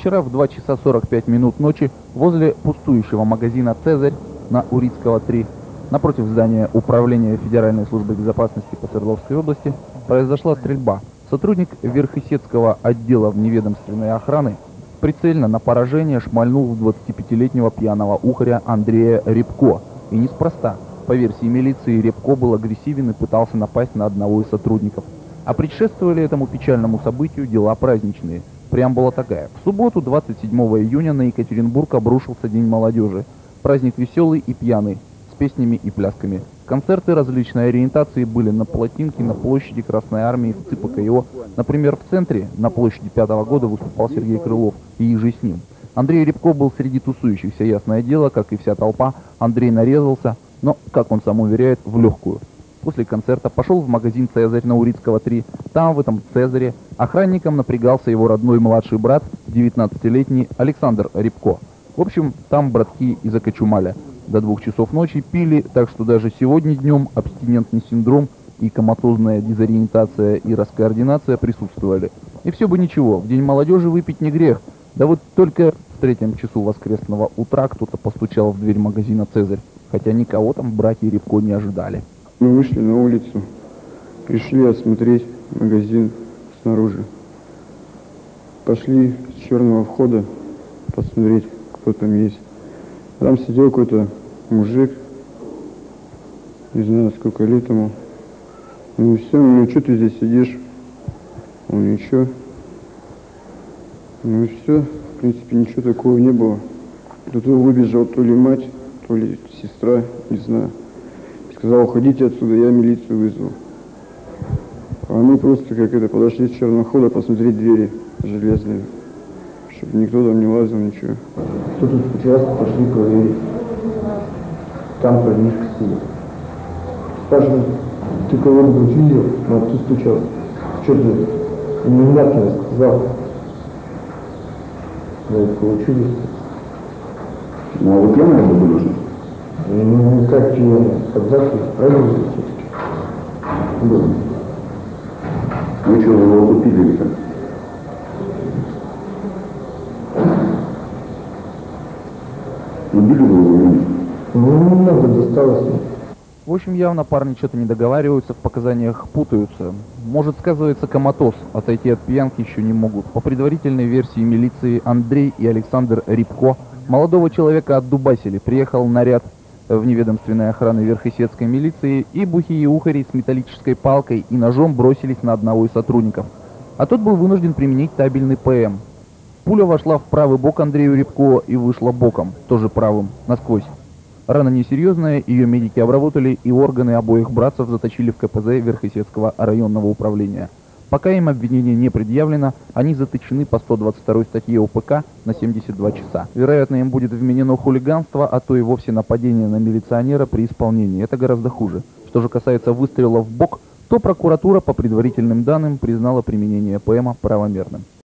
Вчера в 2 часа 45 минут ночи возле пустующего магазина «Цезарь» на Урицкого 3, напротив здания Управления Федеральной службы безопасности по Свердловской области, произошла стрельба. Сотрудник Верхесецкого отдела вневедомственной охраны прицельно на поражение шмальнул в 25-летнего пьяного ухаря Андрея Рябко. И неспроста. По версии милиции, Рябко был агрессивен и пытался напасть на одного из сотрудников. А предшествовали этому печальному событию дела праздничные. Преамбула такая. В субботу, 27 июня, на Екатеринбург обрушился День молодежи. Праздник веселый и пьяный, с песнями и плясками. Концерты различной ориентации были на Плотинке, на площади Красной Армии, в ЦИПКО. Например, в центре, на площади 5-го года, выступал Сергей Крылов и иже с ним. Андрей Рябко был среди тусующихся, ясное дело, как и вся толпа. Андрей нарезался, но, как он сам уверяет, в легкую. После концерта пошел в магазин «Цезарь» на Урицкого 3. Там, в этом «Цезаре», охранником напрягался его родной младший брат, 19-летний Александр Рябко. В общем, там братки и закочумали. До 2 часов ночи пили, так что даже сегодня днем абстинентный синдром и коматозная дезориентация и раскоординация присутствовали. И все бы ничего, в День молодежи выпить не грех. Да вот только в 3 часу воскресного утра кто-то постучал в дверь магазина «Цезарь», хотя никого там братья Рябко не ожидали. Мы вышли на улицу, пришли осмотреть магазин снаружи. Пошли с черного входа посмотреть, кто там есть. Там сидел какой-то мужик, не знаю, сколько лет ему. Ну все, ну что ты здесь сидишь? Он ничего. Ну и все, в принципе, ничего такого не было. Тут выбежал то ли мать, то ли сестра, не знаю. Сказал, уходите отсюда, я милицию вызвал. А мы просто подошли с черного хода посмотреть двери железные, чтобы никто там не лазил, ничего. Что тут участок, пошли проверить. Там парнишка сидит. Спрашиваю, ты кого-нибудь видел? Ну, ты стучал. Что ты? Невнятно сказал. Да, получились. Ну, а вы пьяные были уже? Ну, как тебе подзаки, правильно все-таки? Да. Ну что, вы его купили или как? Убили вы его или нет? Ну, немного досталось. В общем, явно парни что-то не договариваются, в показаниях путаются. Может, сказывается коматоз, отойти от пьянки еще не могут. По предварительной версии милиции, Андрей и Александр Рябко молодого человека отдубасили. Приехал наряд вневедомственной охраны Верхесецкой милиции, и бухие ухари с металлической палкой и ножом бросились на одного из сотрудников. А тот был вынужден применить табельный ПМ. Пуля вошла в правый бок Андрею Рябко и вышла боком, тоже правым, насквозь. Рана несерьезная, ее медики обработали, и органы обоих братцев заточили в КПЗ Верхесецкого районного управления. Пока им обвинение не предъявлено, они заточены по 122 статье УПК на 72 часа. Вероятно, им будет вменено хулиганство, а то и вовсе нападение на милиционера при исполнении. Это гораздо хуже. Что же касается выстрела в бок, то прокуратура по предварительным данным признала применение ПМа правомерным.